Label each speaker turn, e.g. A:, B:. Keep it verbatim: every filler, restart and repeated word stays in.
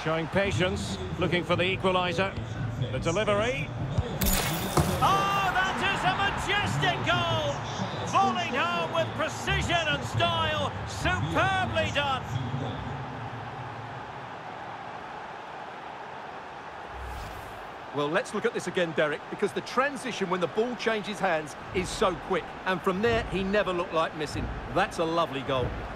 A: Showing patience, looking for the equaliser. The delivery. Oh, that is a majestic goal! Volleyed home with precision and style. Superbly done.
B: Well, let's look at this again, Derek, because the transition when the ball changes hands is so quick. And from there, he never looked like missing. That's a lovely goal.